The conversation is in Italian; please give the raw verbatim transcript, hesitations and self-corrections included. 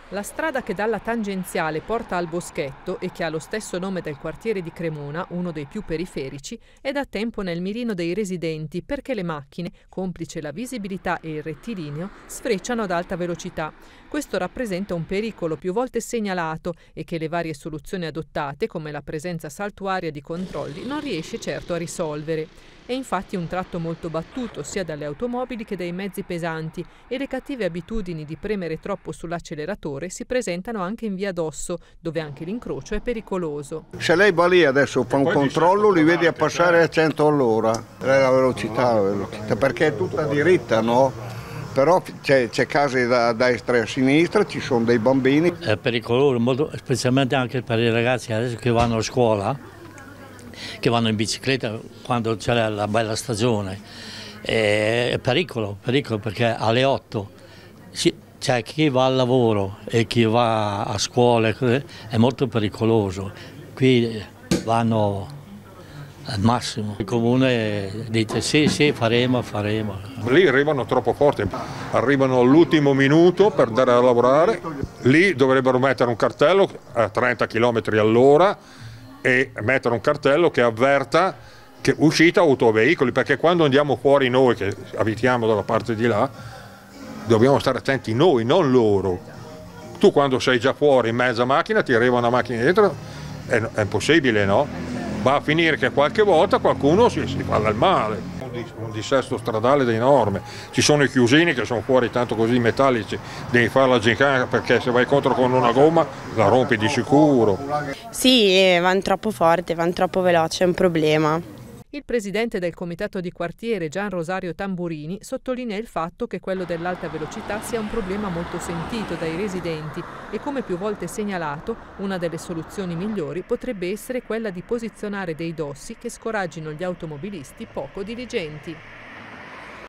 La strada che dalla tangenziale porta al Boschetto e che ha lo stesso nome del quartiere di Cremona, uno dei più periferici, è da tempo nel mirino dei residenti perché le macchine, complice la visibilità e il rettilineo, sfrecciano ad alta velocità. Questo rappresenta un pericolo più volte segnalato e che le varie soluzioni adottate, come la presenza saltuaria di controlli, non riesce certo a risolvere. È infatti un tratto molto battuto sia dalle automobili che dai mezzi pesanti e le cattive abitudini di premere troppo sull'acceleratore si presentano anche in via Dosso, dove anche l'incrocio è pericoloso. Se lei va lì adesso fa un controllo, li vedi a passare a cento all'ora, è la velocità, la velocità, perché è tutta diritta, no? Però c'è, c'è case da destra e a sinistra, ci sono dei bambini. È pericoloso, molto, specialmente anche per i ragazzi adesso che vanno a scuola, che vanno in bicicletta quando c'è la bella stagione. È pericolo, pericolo perché alle otto c'è chi va al lavoro e chi va a scuola, è molto pericoloso. Qui vanno al massimo. Il comune dice sì, sì, faremo, faremo. Lì arrivano troppo forti, arrivano all'ultimo minuto per andare a lavorare. Lì dovrebbero mettere un cartello a trenta chilometri all'ora e mettere un cartello che avverta che uscita autoveicoli, perché quando andiamo fuori noi che abitiamo dalla parte di là dobbiamo stare attenti noi, non loro. Tu quando sei già fuori in mezza macchina ti arriva una macchina dietro, è, è impossibile, no? Va a finire che qualche volta qualcuno si, si fa del male. Un dissesto stradale enorme, ci sono i chiusini che sono fuori tanto così metallici, devi fare la gincana perché se vai contro con una gomma la rompi di sicuro. Sì, vanno troppo forte, vanno troppo veloce, è un problema. Il presidente del comitato di quartiere Gian Rosario Tamburini sottolinea il fatto che quello dell'alta velocità sia un problema molto sentito dai residenti e, come più volte segnalato, una delle soluzioni migliori potrebbe essere quella di posizionare dei dossi che scoraggino gli automobilisti poco diligenti.